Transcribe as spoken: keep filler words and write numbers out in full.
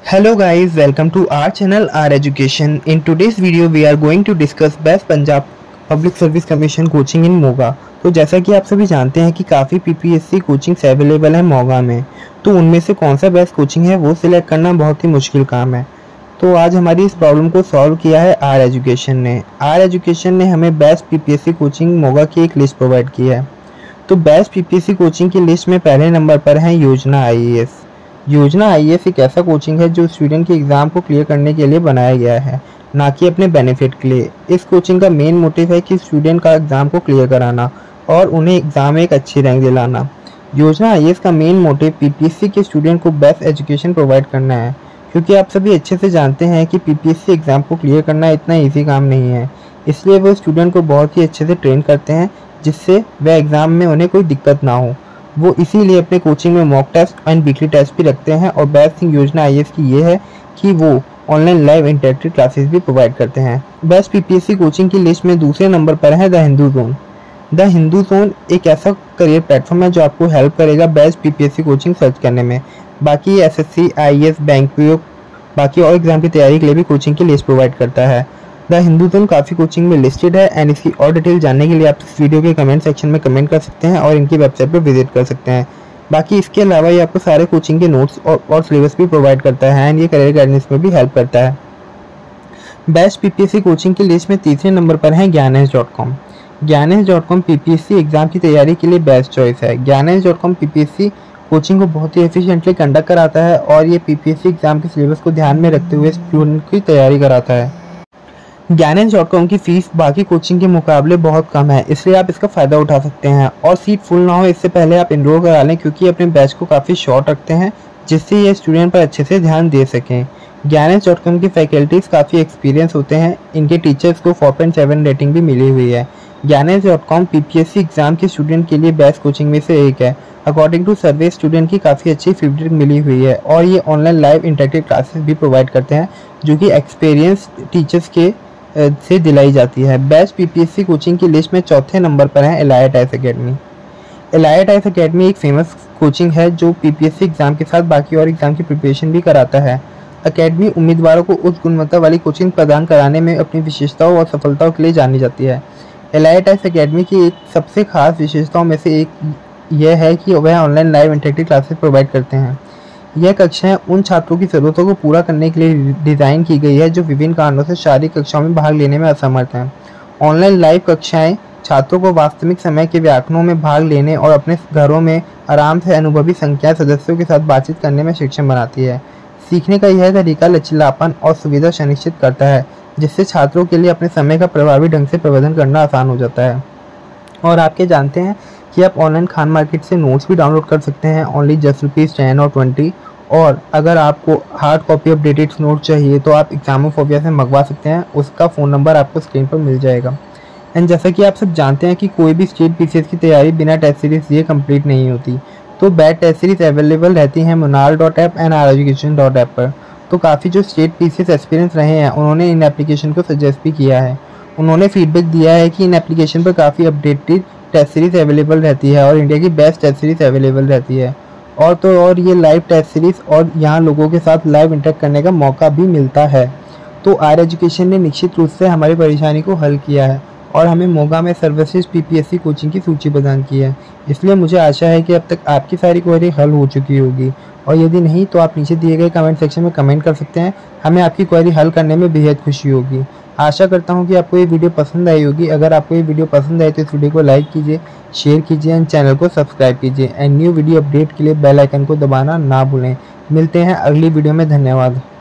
Hello guys, welcome to our channel R Education. In today's video we are going to discuss Best Punjab Public Service Commission coaching in Moga. तो जैसा कि आप सभी जानते हैं कि काफ़ी पीपीएससी कोचिंग्स अवेलेबल है मोगा में, तो उनमें से कौन सा बेस्ट कोचिंग है वो सिलेक्ट करना बहुत ही मुश्किल काम है। तो आज हमारी इस प्रॉब्लम को सॉल्व किया है आर एजुकेशन ने। आर एजुकेशन ने हमें बेस्ट पीपीएससी कोचिंग मोगा की एक लिस्ट प्रोवाइड की है। तो बेस्ट पीपीएससी कोचिंग की लिस्ट में पहले नंबर पर है योजना आईएएस। योजना आईएएस एक ऐसा कोचिंग है जो स्टूडेंट के एग्ज़ाम को क्लियर करने के लिए बनाया गया है, ना कि अपने बेनिफिट के लिए। इस कोचिंग का मेन मोटिव है कि स्टूडेंट का एग्ज़ाम को क्लियर कराना और उन्हें एग्ज़ाम में एक अच्छी रैंक दिलाना। योजना आईएएस का मेन मोटिव पीपीएससी के स्टूडेंट को बेस्ट एजुकेशन प्रोवाइड करना है, क्योंकि आप सभी अच्छे से जानते हैं कि पीपीएससी एग्ज़ाम को क्लियर करना इतना ईजी काम नहीं है। इसलिए वो स्टूडेंट को बहुत ही अच्छे से ट्रेन करते हैं, जिससे वह एग्ज़ाम में उन्हें कोई दिक्कत ना हो। वो इसीलिए अपने कोचिंग में mock test and weekly test भी रखते हैं। और बेस्ट थिंग योजना आईएएस की ये है कि वो ऑनलाइन लाइव इंटरेक्टिव क्लासेस भी प्रोवाइड करते हैं। बेस्ट पीपीएससी कोचिंग की लिस्ट में दूसरे नंबर पर है the Hindu zone. The Hindu zone एक ऐसा करियर प्लेटफॉर्म है जो आपको हेल्प करेगा बेस्ट पीपीएससी कोचिंग सर्च करने में। बाकी एसएससी, आईएएस, बैंक पीओ, बाकी और एग्जाम की तैयारी के लिए भी कोचिंग की लिस्ट प्रोवाइड करता है। द हिंदू जोन काफ़ी कोचिंग में लिस्टेड है एंड इसकी और डिटेल जानने के लिए आप इस वीडियो के कमेंट सेक्शन में कमेंट कर सकते हैं और इनकी वेबसाइट पर विजिट कर सकते हैं। बाकी इसके अलावा ये आपको सारे कोचिंग के नोट्स और, और सिलेबस भी प्रोवाइड करता है एंड ये करियर गाइडेंस में भी हेल्प करता है। बेस्ट पीपीएससी कोचिंग की लिस्ट में तीसरे नंबर पर है Gyanesh dot com. Gyanesh dot com PPSC exam की तैयारी के लिए बेस्ट चॉइस है। Gyanesh dot com PPSC coaching को बहुत ही एफिशिएंटली कंडक्ट कराता है और ये पीपीएससी एग्जाम के सिलेबस को ध्यान में रखते हुए स्टूडेंट की तैयारी कराता है। ज्ञानेश डॉट कॉम की फीस बाकी कोचिंग के मुकाबले बहुत कम है, इसलिए आप इसका फ़ायदा उठा सकते हैं। और सीट फुल ना हो इससे पहले आप इनरोल करा लें, क्योंकि अपने बैच को काफ़ी शॉर्ट रखते हैं, जिससे ये स्टूडेंट पर अच्छे से ध्यान दे सकें। ज्ञानेश डॉट कॉम की फैकल्टीज़ काफ़ी एक्सपीरियंस होते हैं। इनके टीचर्स को फोर पॉइंट सेवन रेटिंग भी मिली हुई है। Gyanesh dot com PPSC exam के स्टूडेंट के लिए बेस्ट कोचिंग में से एक है। अकॉर्डिंग टू सर्वे स्टूडेंट की काफ़ी अच्छी फीडबैक मिली हुई है और ये ऑनलाइन लाइव इंटरेक्टिव क्लासेस भी प्रोवाइड करते हैं, जो कि एक्सपीरियंस टीचर्स के से दिलाई जाती है। बेस्ट पीपीएससी कोचिंग की लिस्ट में चौथे नंबर पर है elite IAS academy. Elite IAS academy एक फेमस कोचिंग है जो पीपीएससी एग्जाम के साथ बाकी और एग्जाम की प्रिपरेशन भी कराता है। एकेडमी उम्मीदवारों को उच्च गुणवत्ता वाली कोचिंग प्रदान कराने में अपनी विशेषताओं और सफलताओं के लिए जानी जाती है। एलाइट आईएएस एकेडमी की एक सबसे खास विशेषताओं में से एक यह है कि वह online live interactive classes provide करते हैं। यह कक्षाएं उन छात्रों की ज़रूरतों को पूरा करने के लिए डिज़ाइन की गई है जो विभिन्न कारणों से शारीरिक कक्षाओं में भाग लेने में असमर्थ हैं। ऑनलाइन लाइव कक्षाएं छात्रों को वास्तविक समय के व्याख्यानों में भाग लेने और अपने घरों में आराम से अनुभवी संख्या सदस्यों के साथ बातचीत करने में सक्षम बनाती है। सीखने का यह तरीका लचीलापन और सुविधा सुनिश्चित करता है, जिससे छात्रों के लिए अपने समय का प्रभावी ढंग से प्रबंधन करना आसान हो जाता है। और आपके जानते हैं कि आप ऑनलाइन खान मार्केट से नोट्स भी डाउनलोड कर सकते हैं ओनली जस्ट रुपीज़ टेन और ट्वेंटी। और अगर आपको हार्ड कॉपी अपडेटेड नोट चाहिए तो आप एग्जामोफोबिया से मंगवा सकते हैं। उसका फ़ोन नंबर आपको स्क्रीन पर मिल जाएगा। एंड जैसा कि आप सब जानते हैं कि कोई भी स्टेट पीसीएस की तैयारी बिना टेस्ट सीरीज दिए कंप्लीट नहीं होती, तो बैड टेस्ट सीरीज अवेलेबल रहती हैं Monal dot app and R education dot app पर। तो काफ़ी जो स्टेट पीसीएस एक्सपीरियंस रहे हैं उन्होंने इन एप्लीकेशन को सजेस्ट भी किया है। उन्होंने फीडबैक दिया है कि इन एप्लीकेशन पर काफ़ी अपडेटेड टेस्ट सीरीज अवेलेबल रहती है और इंडिया की बेस्ट टेस्ट सीरीज अवेलेबल रहती है। और तो और ये लाइव टेस्ट सीरीज और यहाँ लोगों के साथ लाइव इंटरेक्ट करने का मौका भी मिलता है। तो आर एजुकेशन ने निश्चित रूप से हमारी परेशानी को हल किया है और हमें मोगा में सर्वश्रेष्ठ पीपीएससी कोचिंग की सूची प्रदान की है। इसलिए मुझे आशा है कि अब तक आपकी सारी क्वेरी हल हो चुकी होगी, और यदि नहीं तो आप नीचे दिए गए कमेंट सेक्शन में कमेंट कर सकते हैं। हमें आपकी क्वेरी हल करने में बेहद खुशी होगी। आशा करता हूँ कि आपको ये वीडियो पसंद आई होगी। अगर आपको ये वीडियो पसंद आए तो इस वीडियो को लाइक कीजिए, शेयर कीजिए एंड चैनल को सब्सक्राइब कीजिए। एंड न्यू वीडियो अपडेट के लिए बेल आइकन को दबाना ना भूलें। मिलते हैं अगली वीडियो में। धन्यवाद।